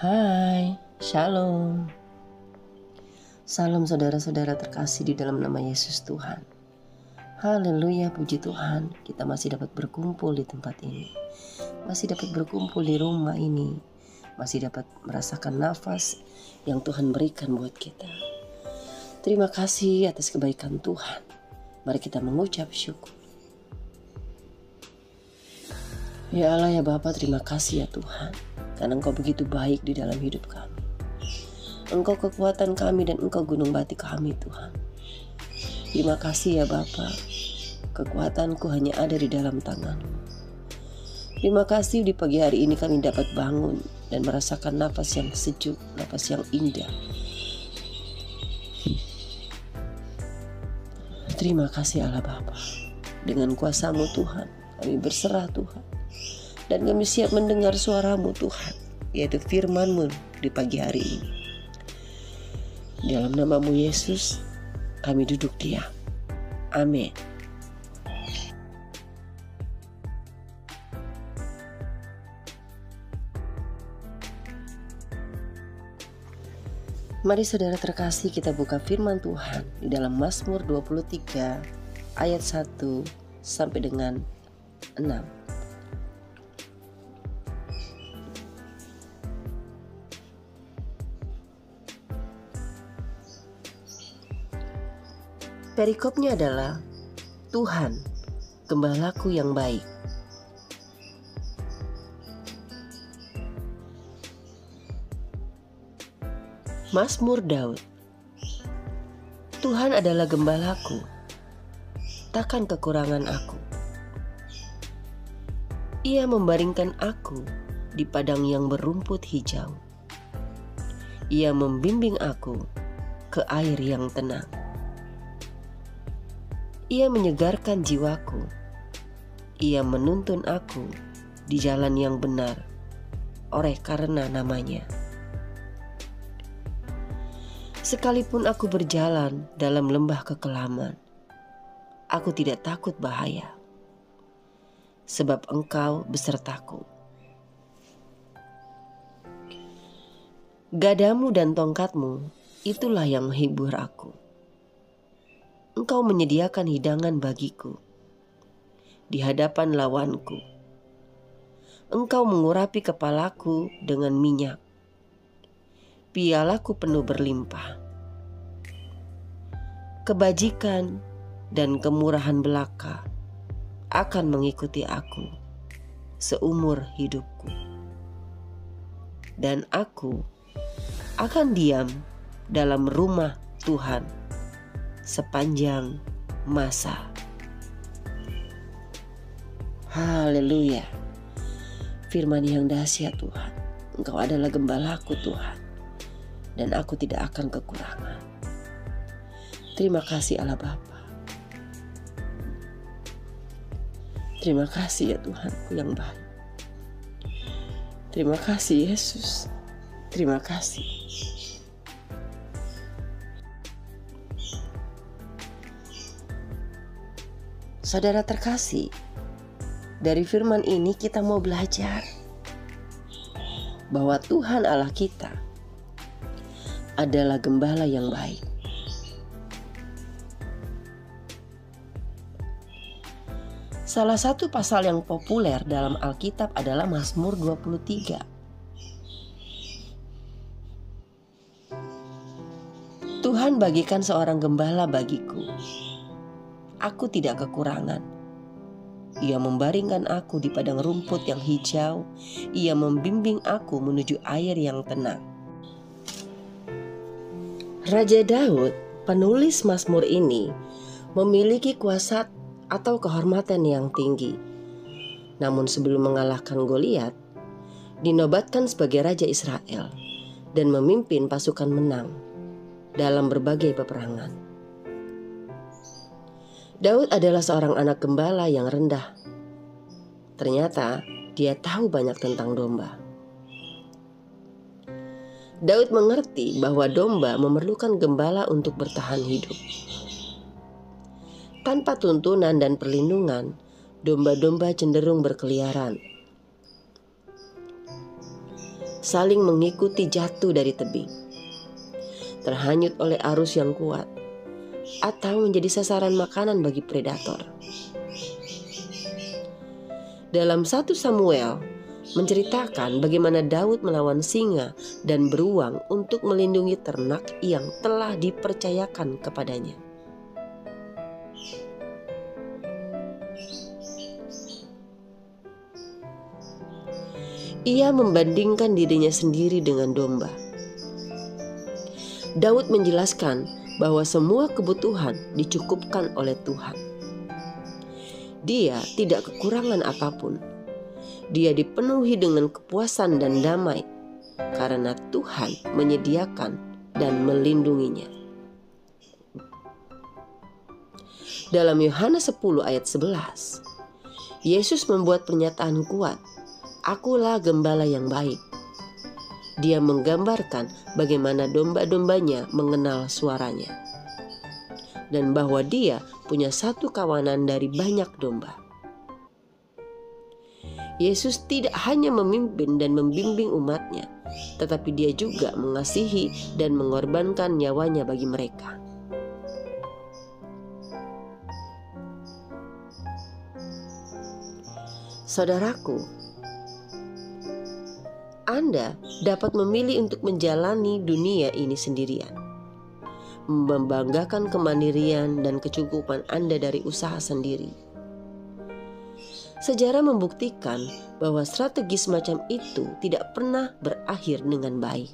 Hai, Shalom. Salam saudara-saudara terkasih di dalam nama Yesus Tuhan. Haleluya, puji Tuhan, kita masih dapat berkumpul di tempat ini. Masih dapat berkumpul di rumah ini. Masih dapat merasakan nafas yang Tuhan berikan buat kita. Terima kasih atas kebaikan Tuhan. Mari kita mengucap syukur. Ya Allah, ya Bapa, terima kasih ya Tuhan, karena Engkau begitu baik di dalam hidup kami. Engkau kekuatan kami dan Engkau gunung batu kami Tuhan. Terima kasih ya Bapa, kekuatanku hanya ada di dalam tangan-Mu. Terima kasih di pagi hari ini kami dapat bangun dan merasakan nafas yang sejuk, nafas yang indah. Terima kasih Allah Bapa. Dengan kuasa-Mu Tuhan, kami berserah Tuhan. Dan kami siap mendengar suara-Mu Tuhan, yaitu firman-Mu di pagi hari ini. Dalam nama-Mu Yesus, kami duduk diam. Amin. Mari saudara terkasih, kita buka firman Tuhan di dalam Mazmur 23 ayat 1 sampai dengan 6. Perikopnya adalah Tuhan, gembalaku yang baik. Mazmur Daud. Tuhan adalah gembalaku, takkan kekurangan aku. Ia membaringkan aku di padang yang berumput hijau. Ia membimbing aku ke air yang tenang. Ia menyegarkan jiwaku. Ia menuntun aku di jalan yang benar oleh karena namanya. Sekalipun aku berjalan dalam lembah kekelaman, aku tidak takut bahaya, sebab Engkau besertaku. Gadamu dan tongkatmu, itulah yang menghibur aku. Engkau menyediakan hidangan bagiku di hadapan lawanku. Engkau mengurapi kepalaku dengan minyak. Pialaku penuh berlimpah. Kebajikan dan kemurahan belaka akan mengikuti aku seumur hidupku. Dan aku akan diam dalam rumah Tuhan sepanjang masa. Haleluya. Firman yang dahsyat Tuhan. Engkau adalah gembalaku Tuhan, dan aku tidak akan kekurangan. Terima kasih Allah Bapa. Terima kasih ya Tuhanku yang baik. Terima kasih Yesus. Terima kasih. Saudara terkasih, dari firman ini kita mau belajar bahwa Tuhan Allah kita adalah gembala yang baik. Salah satu pasal yang populer dalam Alkitab adalah Mazmur 23. Tuhan bagikan seorang gembala bagiku. Aku tidak kekurangan. Ia membaringkan aku di padang rumput yang hijau. Ia membimbing aku menuju air yang tenang. Raja Daud, penulis Mazmur ini, memiliki kuasa atau kehormatan yang tinggi. Namun sebelum mengalahkan Goliat, dinobatkan sebagai Raja Israel dan memimpin pasukan menang dalam berbagai peperangan. Daud adalah seorang anak gembala yang rendah. Ternyata dia tahu banyak tentang domba. Daud mengerti bahwa domba memerlukan gembala untuk bertahan hidup. Tanpa tuntunan dan perlindungan, domba-domba cenderung berkeliaran. saling mengikuti jatuh dari tebing, terhanyut oleh arus yang kuat, atau menjadi sasaran makanan bagi predator. Dalam 1 Samuel menceritakan bagaimana Daud melawan singa dan beruang untuk melindungi ternak yang telah dipercayakan kepadanya. Ia membandingkan dirinya sendiri dengan domba. Daud menjelaskan bahwa semua kebutuhan dicukupkan oleh Tuhan. Dia tidak kekurangan apapun. Dia dipenuhi dengan kepuasan dan damai karena Tuhan menyediakan dan melindunginya. Dalam Yohanes 10 ayat 11, Yesus membuat pernyataan kuat, "Akulah gembala yang baik." Dia menggambarkan bagaimana domba-dombanya mengenal suaranya, dan bahwa dia punya satu kawanan dari banyak domba. Yesus tidak hanya memimpin dan membimbing umatnya, tetapi dia juga mengasihi dan mengorbankan nyawanya bagi mereka. Saudaraku, Anda dapat memilih untuk menjalani dunia ini sendirian, membanggakan kemandirian dan kecukupan Anda dari usaha sendiri. Sejarah membuktikan bahwa strategi semacam itu tidak pernah berakhir dengan baik.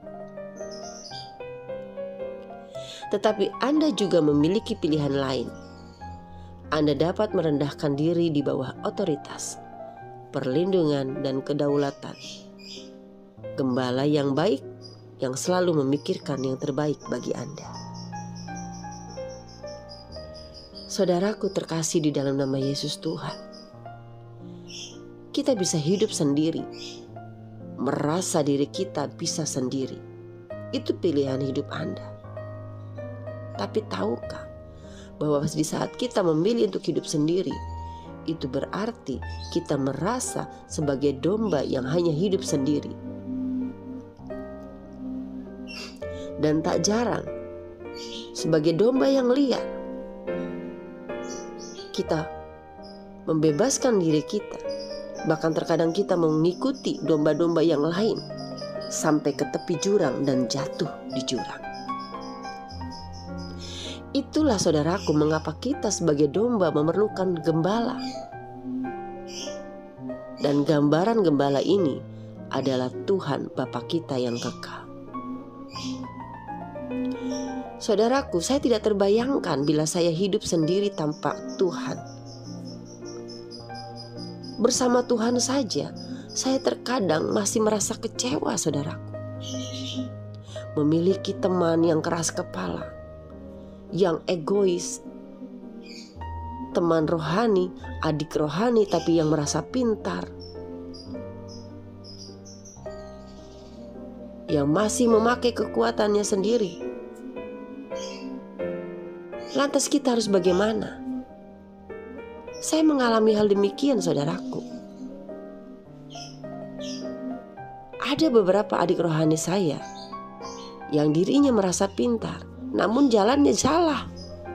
Tetapi Anda juga memiliki pilihan lain. Anda dapat merendahkan diri di bawah otoritas, perlindungan, dan kedaulatan gembala yang baik yang selalu memikirkan yang terbaik bagi Anda. Saudaraku terkasih di dalam nama Yesus Tuhan, kita bisa hidup sendiri, merasa diri kita bisa sendiri. Itu pilihan hidup Anda. Tapi tahukah bahwa di saat kita memilih untuk hidup sendiri, itu berarti kita merasa sebagai domba yang hanya hidup sendiri. Dan tak jarang, sebagai domba yang liar, kita membebaskan diri kita. Bahkan terkadang kita mengikuti domba-domba yang lain sampai ke tepi jurang dan jatuh di jurang. Itulah saudaraku mengapa kita sebagai domba memerlukan gembala. Dan gambaran gembala ini adalah Tuhan Bapa kita yang kekal. Saudaraku, saya tidak terbayangkan bila saya hidup sendiri tanpa Tuhan. Bersama Tuhan saja, saya terkadang masih merasa kecewa, saudaraku. Memiliki teman yang keras kepala, yang egois, teman rohani, adik rohani tapi yang merasa pintar, yang masih memakai kekuatannya sendiri. Lantas kita harus bagaimana? Saya mengalami hal demikian, saudaraku. Ada beberapa adik rohani saya yang dirinya merasa pintar, namun jalannya salah.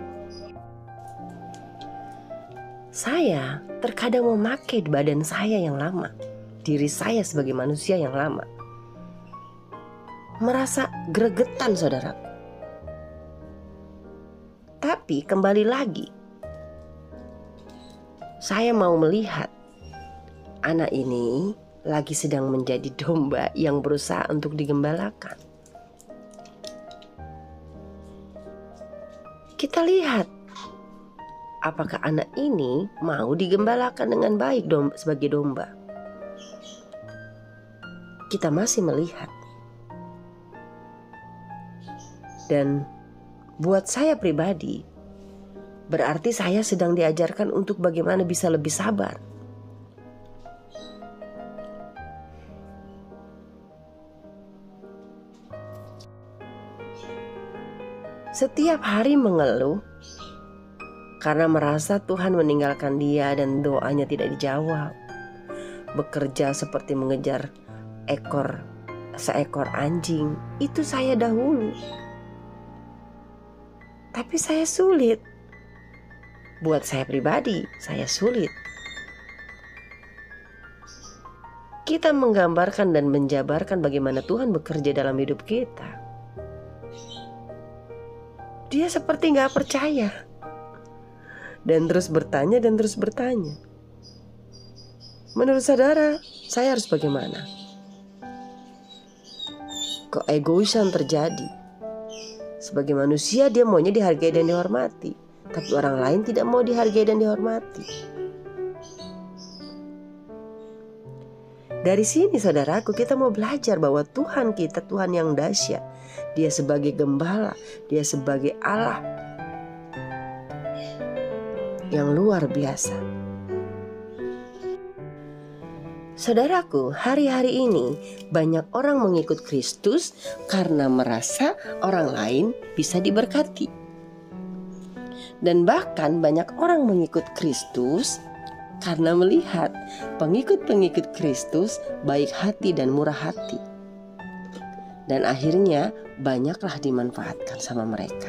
Saya terkadang memakai badan saya yang lama, diri saya sebagai manusia yang lama, merasa gregetan, saudaraku. Tapi kembali lagi, saya mau melihat anak ini lagi sedang menjadi domba yang berusaha untuk digembalakan. Kita lihat apakah anak ini mau digembalakan dengan baik sebagai domba. Kita masih melihat. Dan buat saya pribadi, berarti saya sedang diajarkan untuk bagaimana bisa lebih sabar. Setiap hari mengeluh karena merasa Tuhan meninggalkan dia dan doanya tidak dijawab. Bekerja seperti mengejar ekor seekor anjing, itu saya dahulu. Tapi saya sulit. Buat saya pribadi, saya sulit. Kita menggambarkan dan menjabarkan bagaimana Tuhan bekerja dalam hidup kita. Dia seperti gak percaya. Dan terus bertanya dan terus bertanya. Menurut saudara, saya harus bagaimana? Keegoisan terjadi. Sebagai manusia dia maunya dihargai dan dihormati, tapi orang lain tidak mau dihargai dan dihormati. Dari sini saudaraku, kita mau belajar bahwa Tuhan kita Tuhan yang dahsyat. Dia sebagai gembala, dia sebagai Allah yang luar biasa. Saudaraku, hari-hari ini banyak orang mengikut Kristus karena merasa orang lain bisa diberkati. Dan bahkan banyak orang mengikut Kristus karena melihat pengikut-pengikut Kristus baik hati dan murah hati. Dan akhirnya banyaklah dimanfaatkan sama mereka.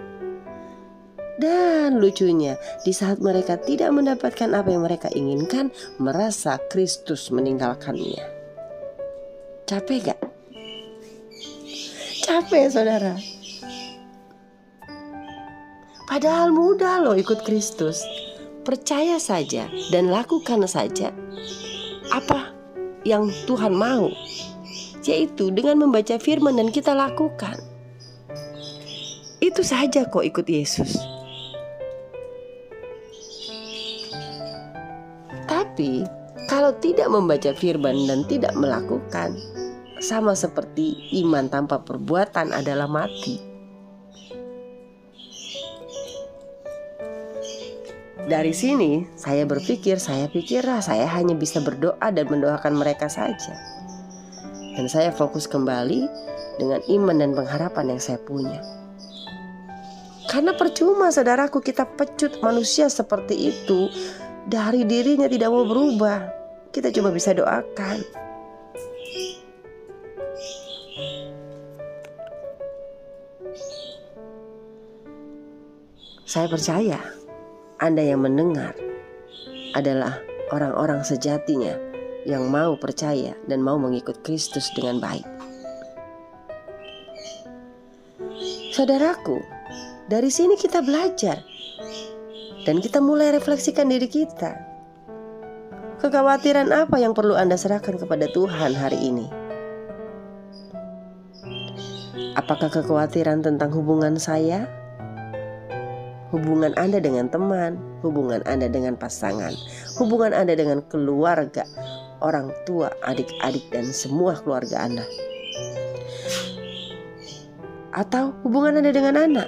Dan lucunya, di saat mereka tidak mendapatkan apa yang mereka inginkan, merasa Kristus meninggalkannya. Capek gak? Capek saudara. Padahal mudah loh ikut Kristus. Percaya saja dan lakukan saja apa yang Tuhan mau, yaitu dengan membaca firman dan kita lakukan. Itu saja kok ikut Yesus. Tapi kalau tidak membaca firman dan tidak melakukan, sama seperti iman tanpa perbuatan adalah mati. Dari sini saya pikir saya hanya bisa berdoa dan mendoakan mereka saja. Dan saya fokus kembali dengan iman dan pengharapan yang saya punya. Karena percuma saudaraku kita pecut manusia seperti itu, dari dirinya tidak mau berubah. Kita cuma bisa doakan. Saya percaya Anda yang mendengar adalah orang-orang sejatinya yang mau percaya dan mau mengikut Kristus dengan baik. Saudaraku, dari sini kita belajar dan kita mulai refleksikan diri kita. Kekhawatiran apa yang perlu Anda serahkan kepada Tuhan hari ini? Apakah kekhawatiran tentang hubungan saya? Hubungan Anda dengan teman, hubungan Anda dengan pasangan, hubungan Anda dengan keluarga, orang tua, adik-adik, dan semua keluarga Anda. Atau hubungan Anda dengan anak.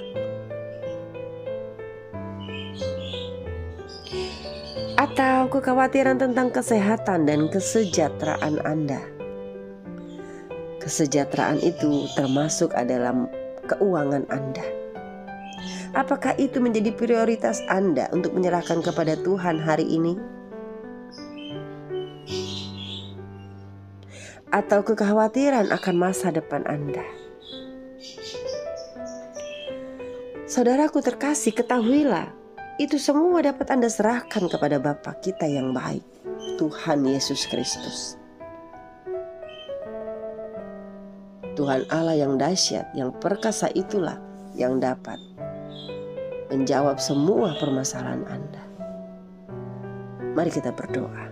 Atau kekhawatiran tentang kesehatan dan kesejahteraan Anda. Kesejahteraan itu termasuk adalah keuangan Anda. Apakah itu menjadi prioritas Anda untuk menyerahkan kepada Tuhan hari ini? Atau kekhawatiran akan masa depan Anda? Saudaraku terkasih, ketahuilah, itu semua dapat Anda serahkan kepada Bapa kita yang baik, Tuhan Yesus Kristus. Tuhan Allah yang dahsyat, yang perkasa itulah yang dapat menjawab semua permasalahan Anda. Mari kita berdoa.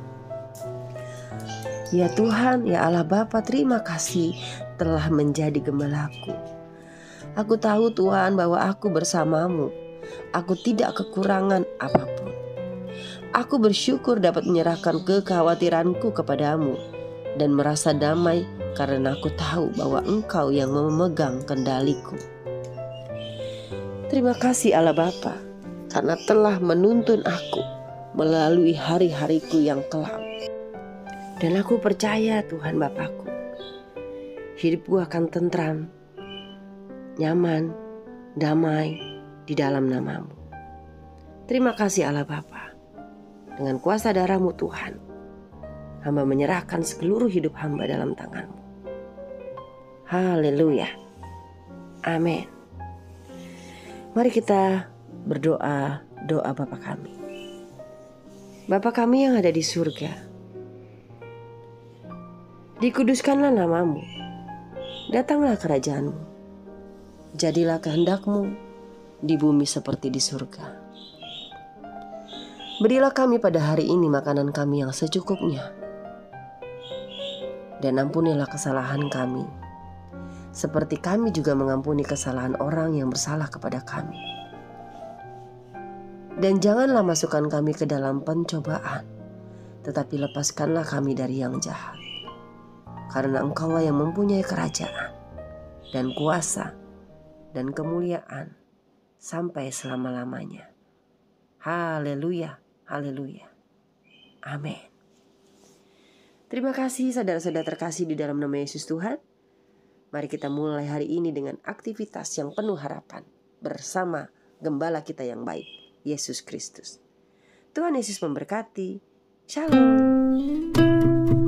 Ya Tuhan, ya Allah Bapa, terima kasih telah menjadi gembalaku. Aku tahu Tuhan bahwa aku bersamamu. Aku tidak kekurangan apapun. Aku bersyukur dapat menyerahkan kekhawatiranku kepadamu dan merasa damai karena aku tahu bahwa Engkau yang memegang kendaliku. Terima kasih Allah Bapa karena telah menuntun aku melalui hari-hariku yang kelam. Dan aku percaya Tuhan Bapakku, hidupku akan tentram, nyaman, damai di dalam nama-Mu. Terima kasih Allah Bapa. Dengan kuasa darah-Mu Tuhan, hamba menyerahkan seluruh hidup hamba dalam tangan-Mu. Haleluya. Amin. Mari kita berdoa doa Bapa kami. Bapa kami yang ada di surga, dikuduskanlah namamu, datanglah kerajaanmu, jadilah kehendakmu di bumi seperti di surga. Berilah kami pada hari ini makanan kami yang secukupnya, dan ampunilah kesalahan kami, seperti kami juga mengampuni kesalahan orang yang bersalah kepada kami. Dan janganlah masukkan kami ke dalam pencobaan, tetapi lepaskanlah kami dari yang jahat. Karena Engkaulah yang mempunyai kerajaan dan kuasa dan kemuliaan sampai selama-lamanya. Haleluya, haleluya. Amin. Terima kasih saudara-saudara terkasih di dalam nama Yesus Tuhan. Mari kita mulai hari ini dengan aktivitas yang penuh harapan bersama Gembala kita yang baik, Yesus Kristus. Tuhan Yesus memberkati. Shalom.